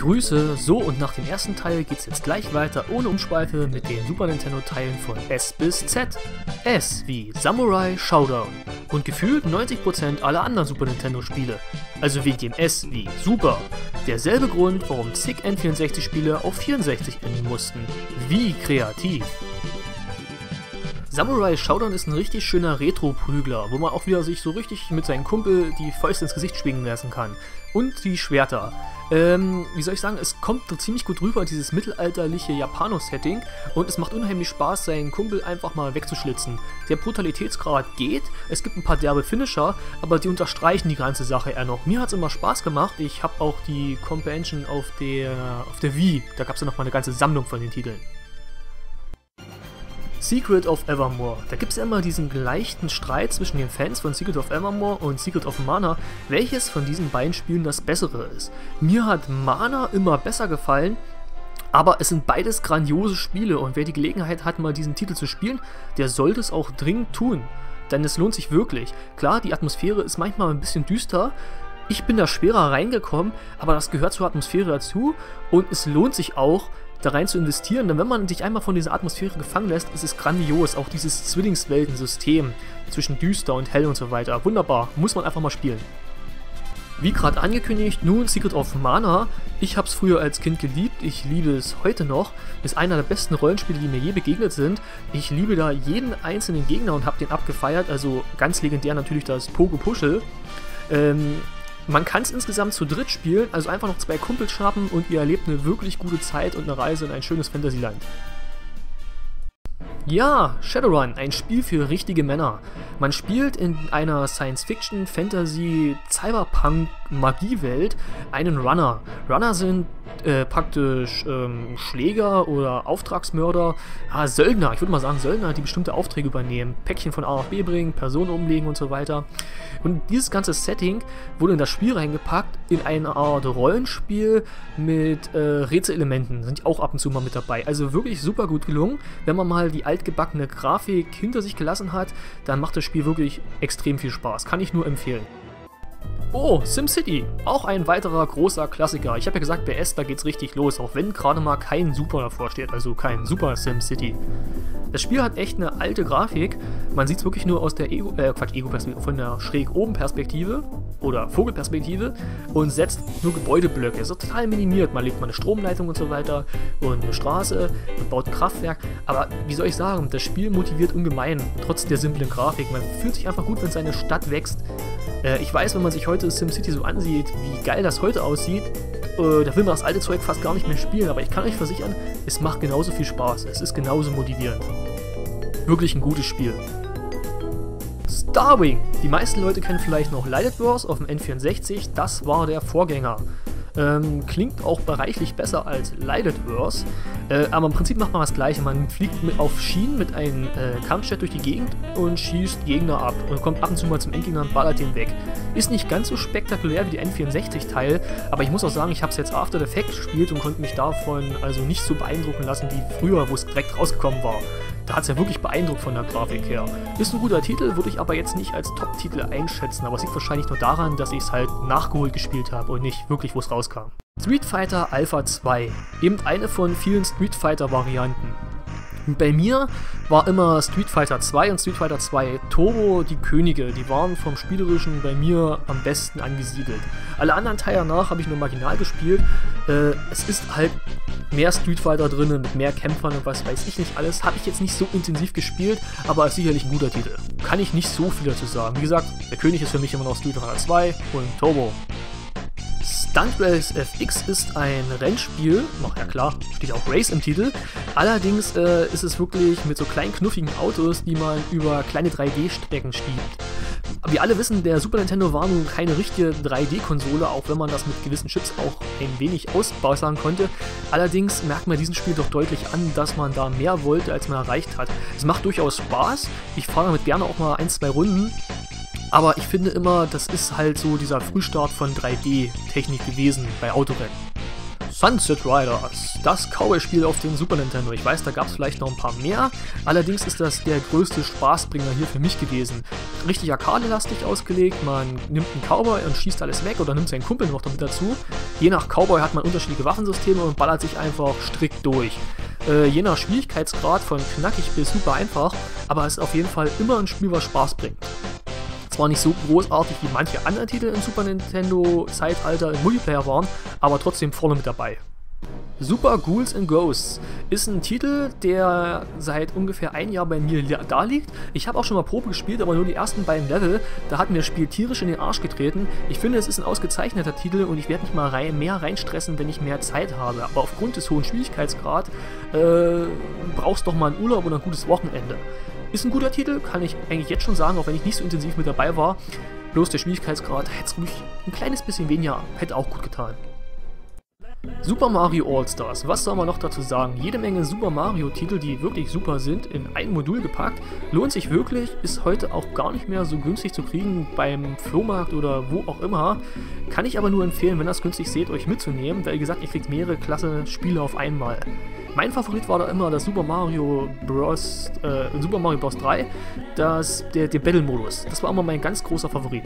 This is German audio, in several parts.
Grüße, so und nach dem ersten Teil geht's jetzt gleich weiter ohne Umschweife mit den Super Nintendo Teilen von S bis Z. S wie Samurai Showdown und gefühlt 90% aller anderen Super Nintendo Spiele, also wegen dem S wie Super. Derselbe Grund, warum zig N64 Spiele auf 64 enden mussten. Wie kreativ. Samurai Showdown ist ein richtig schöner Retro-Prügler, wo man auch wieder sich so richtig mit seinem Kumpel die Fäuste ins Gesicht schwingen lassen kann. Und die Schwerter. Wie soll ich sagen, es kommt so ziemlich gut rüber, dieses mittelalterliche Japano-Setting, und es macht unheimlich Spaß, seinen Kumpel einfach mal wegzuschlitzen. Der Brutalitätsgrad geht, es gibt ein paar derbe Finisher, aber die unterstreichen die ganze Sache eher noch. Mir hat es immer Spaß gemacht, ich habe auch die Comprehension auf der Wii, da gab es ja noch mal eine ganze Sammlung von den Titeln. Secret of Evermore. Da gibt es ja immer diesen leichten Streit zwischen den Fans von Secret of Evermore und Secret of Mana, welches von diesen beiden Spielen das bessere ist. Mir hat Mana immer besser gefallen, aber es sind beides grandiose Spiele und wer die Gelegenheit hat, mal diesen Titel zu spielen, der sollte es auch dringend tun. Denn es lohnt sich wirklich. Klar, die Atmosphäre ist manchmal ein bisschen düster, ich bin da schwerer reingekommen, aber das gehört zur Atmosphäre dazu und es lohnt sich auch, da rein zu investieren, denn wenn man sich einmal von dieser Atmosphäre gefangen lässt, ist es grandios, auch dieses Zwillingswelten-System zwischen düster und hell und so weiter. Wunderbar, muss man einfach mal spielen. Wie gerade angekündigt, nun Secret of Mana. Ich habe es früher als Kind geliebt, ich liebe es heute noch. Ist einer der besten Rollenspiele, die mir je begegnet sind. Ich liebe da jeden einzelnen Gegner und habe den abgefeiert, also ganz legendär natürlich das Pogo Puschel. Man kann es insgesamt zu dritt spielen, also einfach noch 2 Kumpels schnappen und ihr erlebt eine wirklich gute Zeit und eine Reise in ein schönes Fantasyland. Ja, Shadowrun, ein Spiel für richtige Männer. Man spielt in einer Science-Fiction, Fantasy, Cyberpunk-Magiewelt einen Runner. Runner sind praktisch Schläger oder Auftragsmörder, Söldner, ich würde mal sagen Söldner, die bestimmte Aufträge übernehmen, Päckchen von A nach B bringen, Personen umlegen und so weiter. Und dieses ganze Setting wurde in das Spiel reingepackt, in eine Art Rollenspiel mit Rätselelementen, sind auch ab und zu mal mit dabei. Also wirklich super gut gelungen. Wenn man mal die altgebackene Grafik hinter sich gelassen hat, dann macht das Spiel wirklich extrem viel Spaß. Kann ich nur empfehlen. Oh, SimCity, auch ein weiterer großer Klassiker. Ich habe ja gesagt, bei S, da geht's richtig los, auch wenn gerade mal kein Super davor steht, also kein Super SimCity. Das Spiel hat echt eine alte Grafik, man sieht es wirklich nur aus der Ego-Perspektive, von der Schräg-Oben-Perspektive oder Vogelperspektive und setzt nur Gebäudeblöcke. Es ist total minimiert, man legt mal eine Stromleitung und so weiter und eine Straße und baut ein Kraftwerk, aber wie soll ich sagen, das Spiel motiviert ungemein, trotz der simplen Grafik. Man fühlt sich einfach gut, wenn seine Stadt wächst. Ich weiß, wenn man sich heute SimCity so ansieht, wie geil das heute aussieht, da will man das alte Zeug fast gar nicht mehr spielen, aber ich kann euch versichern, es macht genauso viel Spaß, es ist genauso motivierend. Wirklich ein gutes Spiel. Starwing! Die meisten Leute kennen vielleicht noch Light Wars auf dem N64, das war der Vorgänger. Klingt auch bereichlich besser als Light Wars, aber im Prinzip macht man das gleiche. Man fliegt auf Schienen mit einem Kampfjet durch die Gegend und schießt Gegner ab und kommt ab und zu mal zum Endgegner und ballert den weg. Ist nicht ganz so spektakulär wie die N64-Teil, aber ich muss auch sagen, ich habe es jetzt After the Fact gespielt und konnte mich davon also nicht so beeindrucken lassen wie früher, wo es direkt rausgekommen war. Da hat es ja wirklich beeindruckt von der Grafik her. Ist ein guter Titel, würde ich aber jetzt nicht als Top-Titel einschätzen, aber es liegt wahrscheinlich nur daran, dass ich es halt nachgeholt gespielt habe und nicht wirklich, wo es rauskam. Street Fighter Alpha 2, eben eine von vielen Street Fighter Varianten. Bei mir war immer Street Fighter 2 und Street Fighter 2 Turbo die Könige, die waren vom Spielerischen bei mir am besten angesiedelt. Alle anderen Teile danach habe ich nur marginal gespielt, es ist halt mehr Street Fighter drin, mit mehr Kämpfern und was weiß ich nicht alles, habe ich jetzt nicht so intensiv gespielt, aber ist sicherlich ein guter Titel. Kann ich nicht so viel dazu sagen. Wie gesagt, der König ist für mich immer noch Street Fighter 2 und Turbo. Stunt Race FX ist ein Rennspiel, ach ja klar, steht auch Race im Titel, allerdings ist es wirklich mit so kleinen knuffigen Autos, die man über kleine 3D-Strecken schiebt. Wir alle wissen, der Super Nintendo war nun keine richtige 3D-Konsole, auch wenn man das mit gewissen Chips auch ein wenig ausbessern konnte. Allerdings merkt man diesem Spiel doch deutlich an, dass man da mehr wollte, als man erreicht hat. Es macht durchaus Spaß, ich fahre damit gerne auch mal 1, 2 Runden. Aber ich finde immer, das ist halt so dieser Frühstart von 3D-Technik gewesen bei Autorennen. Sunset Riders, das Cowboy-Spiel auf dem Super Nintendo. Ich weiß, da gab es vielleicht noch ein paar mehr, allerdings ist das der größte Spaßbringer hier für mich gewesen. Richtig arcade-lastig ausgelegt, man nimmt einen Cowboy und schießt alles weg oder nimmt seinen Kumpel noch damit dazu. Je nach Cowboy hat man unterschiedliche Waffensysteme und ballert sich einfach strikt durch. Je nach Schwierigkeitsgrad von knackig bis super einfach, aber es ist auf jeden Fall immer ein Spiel, was Spaß bringt. Zwar nicht so großartig wie manche anderen Titel im Super Nintendo Zeitalter im Multiplayer waren, aber trotzdem vorne mit dabei. Super Ghouls and Ghosts ist ein Titel, der seit ungefähr ein Jahr bei mir da liegt. Ich habe auch schon mal Probe gespielt, aber nur die ersten beiden Level. Da hat mir das Spiel tierisch in den Arsch getreten. Ich finde, es ist ein ausgezeichneter Titel und ich werde mich mal mehr reinstressen, wenn ich mehr Zeit habe. Aber aufgrund des hohen Schwierigkeitsgrads brauchst du doch mal einen Urlaub oder ein gutes Wochenende. Ist ein guter Titel, kann ich eigentlich jetzt schon sagen, auch wenn ich nicht so intensiv mit dabei war. Bloß der Schwierigkeitsgrad hätte es ruhig ein kleines bisschen weniger, hätte auch gut getan. Super Mario All-Stars, was soll man noch dazu sagen? Jede Menge Super Mario Titel, die wirklich super sind, in ein Modul gepackt. Lohnt sich wirklich, ist heute auch gar nicht mehr so günstig zu kriegen beim Flohmarkt oder wo auch immer. Kann ich aber nur empfehlen, wenn ihr das günstig seht, euch mitzunehmen, weil wie gesagt, ihr kriegt mehrere klasse Spiele auf einmal. Mein Favorit war da immer das Super Mario Bros. 3, der Battle-Modus. Das war immer mein ganz großer Favorit.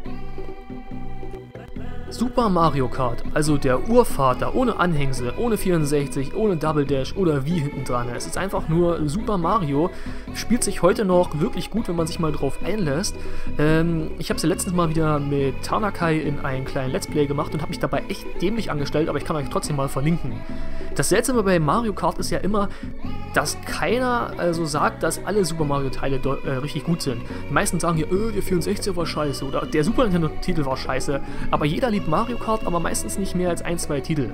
Super Mario Kart, also der Urvater, ohne Anhängsel, ohne 64, ohne Double Dash oder Wii hinten dran. Es ist einfach nur Super Mario, spielt sich heute noch wirklich gut, wenn man sich mal drauf einlässt. Ich habe es ja letztens mal wieder mit Tanakai in einen kleinen Let's Play gemacht und habe mich dabei echt dämlich angestellt, aber ich kann euch trotzdem mal verlinken. Das Seltsame bei Mario Kart ist ja immer, dass keiner sagt, dass alle Super Mario Teile richtig gut sind. Die meisten sagen ja, der 64er war scheiße oder der Super Nintendo Titel war scheiße, aber jeder liebt Mario Kart, aber meistens nicht mehr als 1-2 Titel.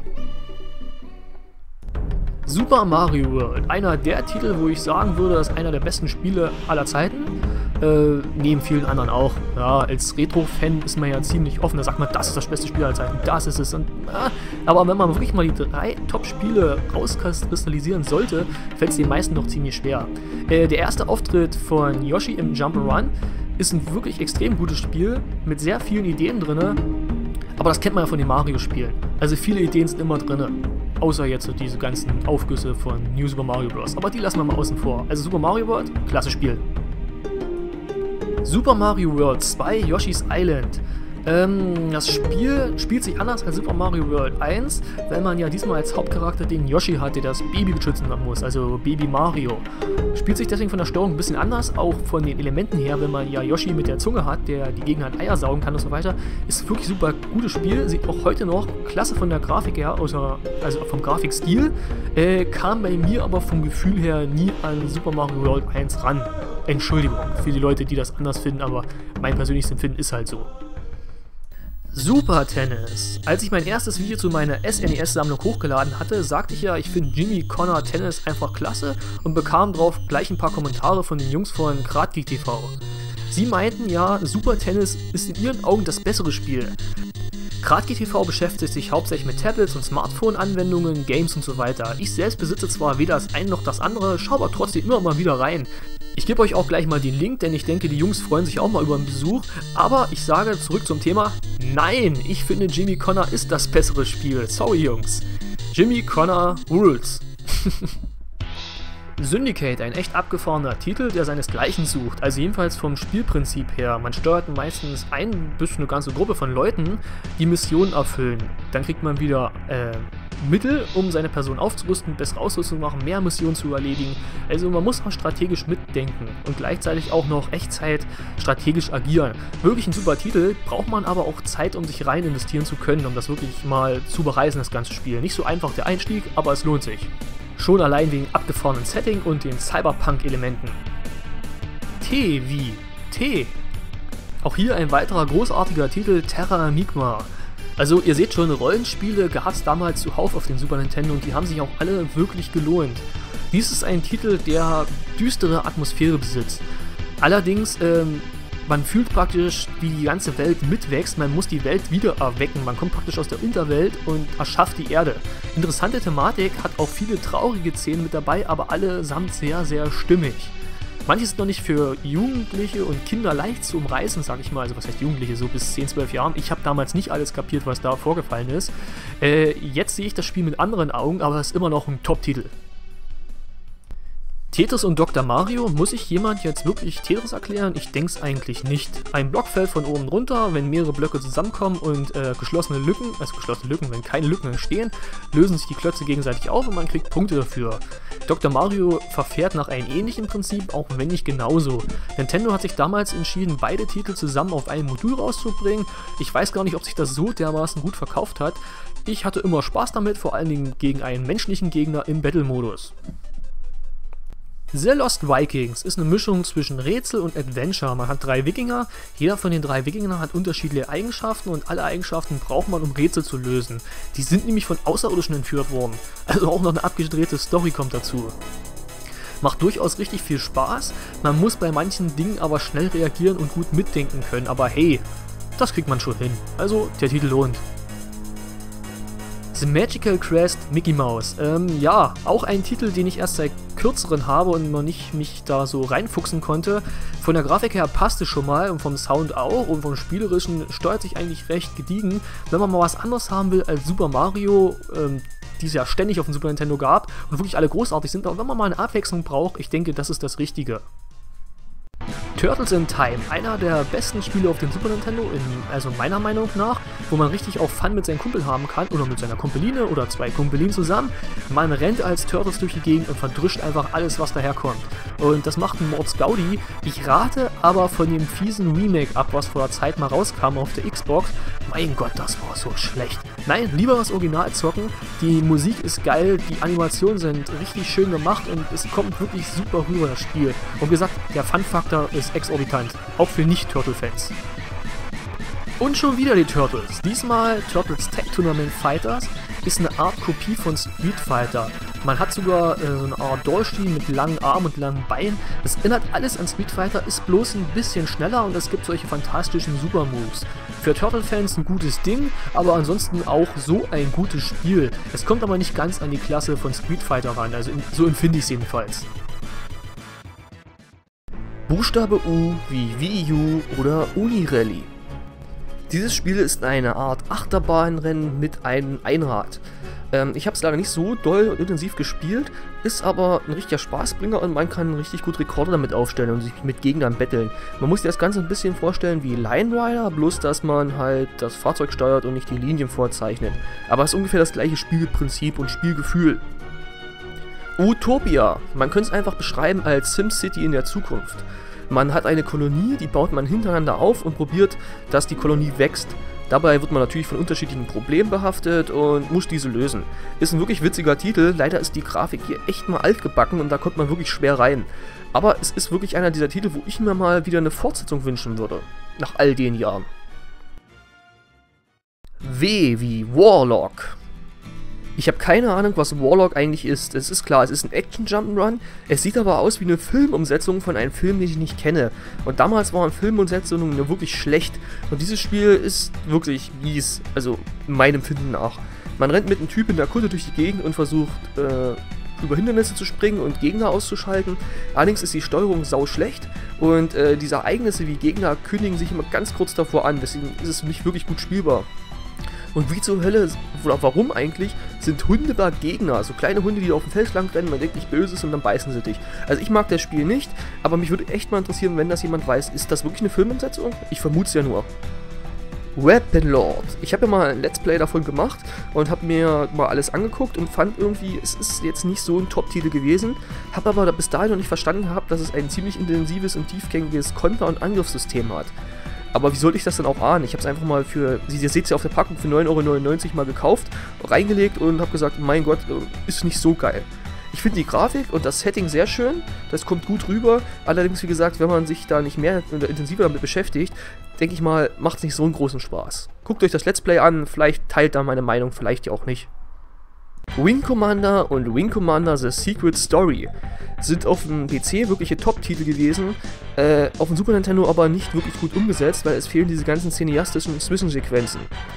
Super Mario World, einer der Titel, wo ich sagen würde, das ist einer der besten Spiele aller Zeiten. Neben vielen anderen auch. Ja, als Retro-Fan ist man ja ziemlich offen, da sagt man, das ist das beste Spiel aller Zeiten, das ist es. Und, aber wenn man wirklich mal die 3 Top-Spiele rauskristallisieren sollte, fällt es den meisten doch ziemlich schwer. Der erste Auftritt von Yoshi im Jump'n'Run ist ein wirklich extrem gutes Spiel, mit sehr vielen Ideen drin, aber das kennt man ja von den Mario-Spielen. Also viele Ideen sind immer drin. Außer jetzt so diese ganzen Aufgüsse von New Super Mario Bros. Aber die lassen wir mal außen vor. Also Super Mario World, klasse Spiel. Super Mario World 2 Yoshi's Island. Das Spiel spielt sich anders als Super Mario World 1, weil man ja diesmal als Hauptcharakter den Yoshi hat, der das Baby beschützen muss, also Baby Mario. Spielt sich deswegen von der Steuerung ein bisschen anders, auch von den Elementen her, wenn man ja Yoshi mit der Zunge hat, der die Gegner an Eier saugen kann und so weiter. Ist wirklich super gutes Spiel, sieht auch heute noch klasse von der Grafik her, also vom Grafikstil, kam bei mir aber vom Gefühl her nie an Super Mario World 1 ran. Entschuldigung für die Leute, die das anders finden, aber mein persönliches Empfinden ist halt so. Super Tennis. Als ich mein erstes Video zu meiner SNES-Sammlung hochgeladen hatte, sagte ich ja, ich finde Jimmy Connor Tennis einfach klasse und bekam drauf gleich ein paar Kommentare von den Jungs von Gradgeek TV. Sie meinten ja, Super Tennis ist in ihren Augen das bessere Spiel. Gradgeek TV beschäftigt sich hauptsächlich mit Tablets und Smartphone-Anwendungen, Games und so weiter. Ich selbst besitze zwar weder das eine noch das andere, schaue aber trotzdem immer mal wieder rein. Ich gebe euch auch gleich mal den Link, denn ich denke, die Jungs freuen sich auch mal über einen Besuch. Aber ich sage zurück zum Thema, nein, ich finde Jimmy Connor ist das bessere Spiel. Sorry Jungs. Jimmy Connor rules. Syndicate, ein echt abgefahrener Titel, der seinesgleichen sucht, also jedenfalls vom Spielprinzip her. Man steuert meistens ein bis eine ganze Gruppe von Leuten, die Missionen erfüllen. Dann kriegt man wieder Mittel, um seine Person aufzurüsten, bessere Ausrüstung zu machen, mehr Missionen zu erledigen. Also man muss auch strategisch mitdenken und gleichzeitig auch noch Echtzeit strategisch agieren. Wirklich ein super Titel, braucht man aber auch Zeit, um sich rein investieren zu können, um das wirklich mal zu bereisen, das ganze Spiel. Nicht so einfach der Einstieg, aber es lohnt sich. Schon allein wegen abgefahrenen Setting und den Cyberpunk-Elementen. T wie T. Auch hier ein weiterer großartiger Titel, Terra Migma. Also ihr seht schon, Rollenspiele gab es damals zuhauf auf dem Super Nintendo und die haben sich auch alle wirklich gelohnt. Dies ist ein Titel, der düstere Atmosphäre besitzt. Allerdings, man fühlt praktisch, wie die ganze Welt mitwächst, man muss die Welt wieder erwecken, man kommt praktisch aus der Unterwelt und erschafft die Erde. Interessante Thematik, hat auch viele traurige Szenen mit dabei, aber allesamt sehr, sehr stimmig. Manche sind noch nicht für Jugendliche und Kinder leicht zu umreißen, sag ich mal. Also was heißt Jugendliche, so bis 10, 12 Jahren. Ich habe damals nicht alles kapiert, was da vorgefallen ist. Jetzt sehe ich das Spiel mit anderen Augen, aber es ist immer noch ein Top-Titel. Tetris und Dr. Mario, muss ich jemand jetzt wirklich Tetris erklären? Ich denke es eigentlich nicht. Ein Block fällt von oben runter, wenn mehrere Blöcke zusammenkommen und geschlossene Lücken, wenn keine Lücken entstehen, lösen sich die Klötze gegenseitig auf und man kriegt Punkte dafür. Dr. Mario verfährt nach einem ähnlichen Prinzip, auch wenn nicht genauso. Nintendo hat sich damals entschieden, beide Titel zusammen auf einem Modul rauszubringen. Ich weiß gar nicht, ob sich das so dermaßen gut verkauft hat. Ich hatte immer Spaß damit, vor allen Dingen gegen einen menschlichen Gegner im Battle-Modus. The Lost Vikings ist eine Mischung zwischen Rätsel und Adventure. Man hat 3 Wikinger, jeder von den 3 Wikingern hat unterschiedliche Eigenschaften und alle Eigenschaften braucht man, um Rätsel zu lösen. Die sind nämlich von Außerirdischen entführt worden, also auch noch eine abgedrehte Story kommt dazu. Macht durchaus richtig viel Spaß, man muss bei manchen Dingen aber schnell reagieren und gut mitdenken können, aber hey, das kriegt man schon hin, also der Titel lohnt. The Magical Quest Mickey Mouse. Ja, auch ein Titel, den ich erst seit kürzeren habe und noch nicht mich da so reinfuchsen konnte. Von der Grafik her passt es schon mal und vom Sound auch und vom Spielerischen steuert sich eigentlich recht gediegen. Wenn man mal was anderes haben will als Super Mario, die es ja ständig auf dem Super Nintendo gab und wirklich alle großartig sind, aber wenn man mal eine Abwechslung braucht, ich denke, das ist das Richtige. Turtles in Time, einer der besten Spiele auf dem Super Nintendo, also meiner Meinung nach, wo man richtig auch Fun mit seinem Kumpel haben kann oder mit seiner Kumpeline oder 2 Kumpelinen zusammen. Man rennt als Turtles durch die Gegend und verdrischt einfach alles, was daherkommt. Und das macht ein Mords Gaudi. Ich rate aber von dem fiesen Remake ab, was vor der Zeit mal rauskam auf der Xbox. Mein Gott, das war so schlecht. Nein, lieber das Original zocken. Die Musik ist geil, die Animationen sind richtig schön gemacht und es kommt wirklich super rüber, das Spiel. Und wie gesagt, der Fun-Faktor ist exorbitant, auch für Nicht-Turtle-Fans. Und schon wieder die Turtles. Diesmal Turtles Tag Tournament Fighters ist eine Art Kopie von Street Fighter. Man hat sogar so eine Art Dolchstil mit langen Armen und langen Beinen. Das erinnert alles an Street Fighter, ist bloß ein bisschen schneller und es gibt solche fantastischen Super Moves. Für Turtle-Fans ein gutes Ding, aber ansonsten auch so ein gutes Spiel. Es kommt aber nicht ganz an die Klasse von Street Fighter ran, also so empfinde ich es jedenfalls. Buchstabe U wie Wii U oder Uni-Rally. Dieses Spiel ist eine Art Achterbahnrennen mit einem Einrad. Ich habe es leider nicht so doll und intensiv gespielt, ist aber ein richtiger Spaßbringer und man kann richtig gut Rekorde damit aufstellen und sich mit Gegnern betteln. Man muss sich das Ganze ein bisschen vorstellen wie Line Rider, bloß dass man halt das Fahrzeug steuert und nicht die Linien vorzeichnet. Aber es ist ungefähr das gleiche Spielprinzip und Spielgefühl. Utopia. Man könnte es einfach beschreiben als SimCity in der Zukunft. Man hat eine Kolonie, die baut man hintereinander auf und probiert, dass die Kolonie wächst. Dabei wird man natürlich von unterschiedlichen Problemen behaftet und muss diese lösen. Ist ein wirklich witziger Titel, leider ist die Grafik hier echt mal altgebacken und da kommt man wirklich schwer rein. Aber es ist wirklich einer dieser Titel, wo ich mir mal wieder eine Fortsetzung wünschen würde. Nach all den Jahren. W wie Warlock. Ich habe keine Ahnung, was Warlock eigentlich ist. Es ist klar, es ist ein Action-Jump'n'Run. Es sieht aber aus wie eine Filmumsetzung von einem Film, den ich nicht kenne. Und damals waren Filmumsetzungen wirklich schlecht. Und dieses Spiel ist wirklich mies, also meinem Empfinden nach. Man rennt mit einem Typ in der Kutte durch die Gegend und versucht, über Hindernisse zu springen und Gegner auszuschalten. Allerdings ist die Steuerung sau schlecht und diese Ereignisse wie Gegner kündigen sich immer ganz kurz davor an. Deswegen ist es nicht wirklich gut spielbar. Und wie zur Hölle, oder warum eigentlich, sind Hunde da Gegner? So kleine Hunde, die auf dem Feld lang rennen, man denkt nicht Böses und dann beißen sie dich. Also ich mag das Spiel nicht, aber mich würde echt mal interessieren, wenn das jemand weiß, ist das wirklich eine Filmumsetzung? Ich vermute es ja nur. Weapon Lord. Ich habe ja mal ein Let's Play davon gemacht und habe mir mal alles angeguckt und fand irgendwie, es ist jetzt nicht so ein Top-Titel gewesen, habe aber bis dahin noch nicht verstanden gehabt, dass es ein ziemlich intensives und tiefgängiges Konter- und Angriffssystem hat. Aber wie sollte ich das denn auch ahnen? Ich habe es einfach mal ihr seht es ja auf der Packung, für 9,99 € mal gekauft, reingelegt und habe gesagt, mein Gott, ist nicht so geil. Ich finde die Grafik und das Setting sehr schön, das kommt gut rüber. Allerdings, wie gesagt, wenn man sich da nicht mehr oder intensiver damit beschäftigt, denke ich mal, macht es nicht so einen großen Spaß. Guckt euch das Let's Play an, vielleicht teilt da meine Meinung, vielleicht ja auch nicht. Wing Commander und Wing Commander The Secret Story sind auf dem PC wirkliche Top-Titel gewesen, auf dem Super Nintendo aber nicht wirklich gut umgesetzt, weil es fehlen diese ganzen cineastischen Zwischensequenzen.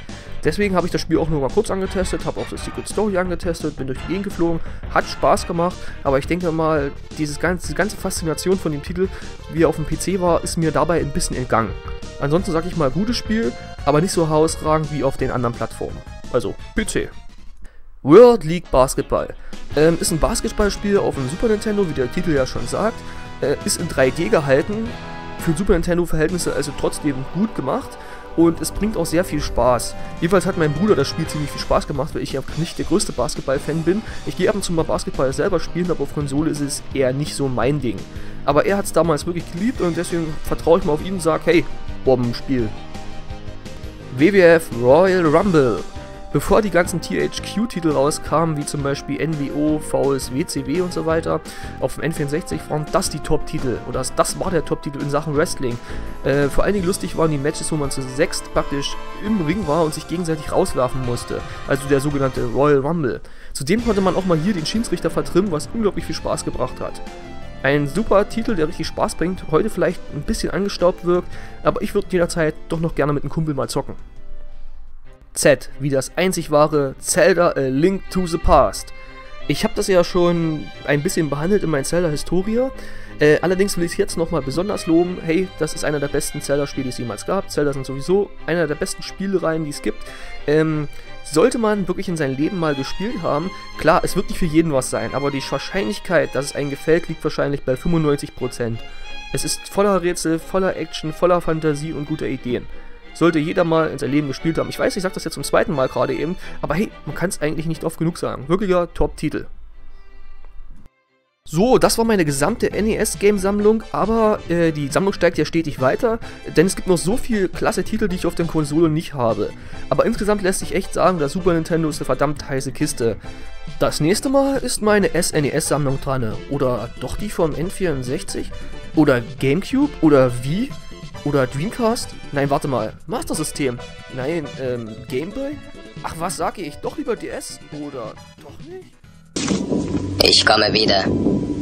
Deswegen habe ich das Spiel auch nur mal kurz angetestet, habe auch das Secret Story angetestet, bin durch die Gegend geflogen, hat Spaß gemacht, aber ich denke mal, diese ganze Faszination von dem Titel, wie er auf dem PC war, ist mir dabei ein bisschen entgangen. Ansonsten sage ich mal, gutes Spiel, aber nicht so herausragend wie auf den anderen Plattformen. Also PC. World League Basketball. Ist ein Basketballspiel auf dem Super Nintendo, wie der Titel ja schon sagt. Ist in 3D gehalten, für Super Nintendo-Verhältnisse also trotzdem gut gemacht. Und es bringt auch sehr viel Spaß. Jedenfalls hat mein Bruder das Spiel ziemlich viel Spaß gemacht, weil ich ja nicht der größte Basketball-Fan bin. Ich gehe ab und zu mal Basketball selber spielen, aber auf Konsole ist es eher nicht so mein Ding. Aber er hat es damals wirklich geliebt und deswegen vertraue ich mal auf ihn und sage, hey, Bombenspiel. WWF Royal Rumble. Bevor die ganzen THQ-Titel rauskamen, wie zum Beispiel NWO, VS, WCW und so weiter, auf dem N64 waren das die Top-Titel, oder das war der Top-Titel in Sachen Wrestling. Vor allen Dingen lustig waren die Matches, wo man zu sechst praktisch im Ring war und sich gegenseitig rauswerfen musste, also der sogenannte Royal Rumble. Zudem konnte man auch mal hier den Schiedsrichter vertrimmen, was unglaublich viel Spaß gebracht hat. Ein super Titel, der richtig Spaß bringt, heute vielleicht ein bisschen angestaubt wirkt, aber ich würde jederzeit doch noch gerne mit einem Kumpel mal zocken. Z, wie das einzig wahre Zelda A Link to the Past. Ich habe das ja schon ein bisschen behandelt in meiner Zelda-Historie. Allerdings will ich es jetzt nochmal besonders loben. Hey, das ist einer der besten Zelda-Spiele, die es jemals gab. Zelda sind sowieso einer der besten Spielereihen, die es gibt. Sollte man wirklich in seinem Leben mal gespielt haben, klar, es wird nicht für jeden was sein, aber die Wahrscheinlichkeit, dass es einem gefällt, liegt wahrscheinlich bei 95%. Es ist voller Rätsel, voller Action, voller Fantasie und guter Ideen. Sollte jeder mal in seinem Leben gespielt haben. Ich weiß, ich sage das jetzt zum zweiten Mal gerade eben, aber hey, man kann es eigentlich nicht oft genug sagen. Wirklicher Top-Titel. So, das war meine gesamte NES-Game-Sammlung, aber die Sammlung steigt ja stetig weiter, denn es gibt noch so viele klasse Titel, die ich auf der Konsole nicht habe. Aber insgesamt lässt sich echt sagen, der Super Nintendo ist eine verdammt heiße Kiste. Das nächste Mal ist meine SNES-Sammlung dran. Oder doch die vom N64? Oder Gamecube? Oder Wii? Oder Dreamcast? Nein, warte mal. Master System? Nein, Gameboy? Ach, was sag ich? Doch lieber DS? Oder doch nicht? Ich komme wieder.